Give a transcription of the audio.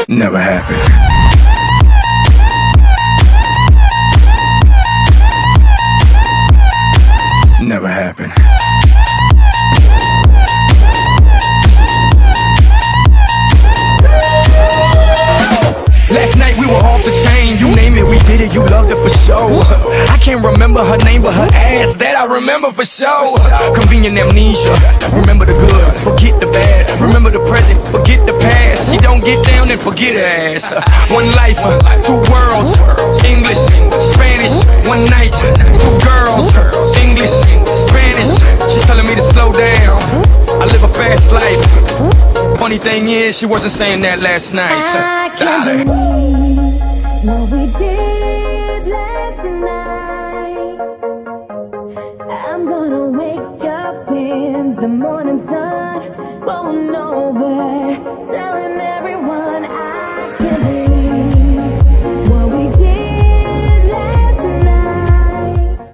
Never happened. Never happened. Last night we were off the chain. You name it, we did it. You loved it for sure. I can't remember her name, but her ass, that I remember for sure. Convenient amnesia. Remember the good, forget the bad. Remember the present, forget the past. She don't get down and forget her ass. One life, two worlds. English, Spanish. One night, two girls. English, Spanish. She's telling me to slow down. I live a fast life. Funny thing is, she wasn't saying that last night. I can't believe what we did last night. I'm gonna wake up in the morning sun, rolling over, telling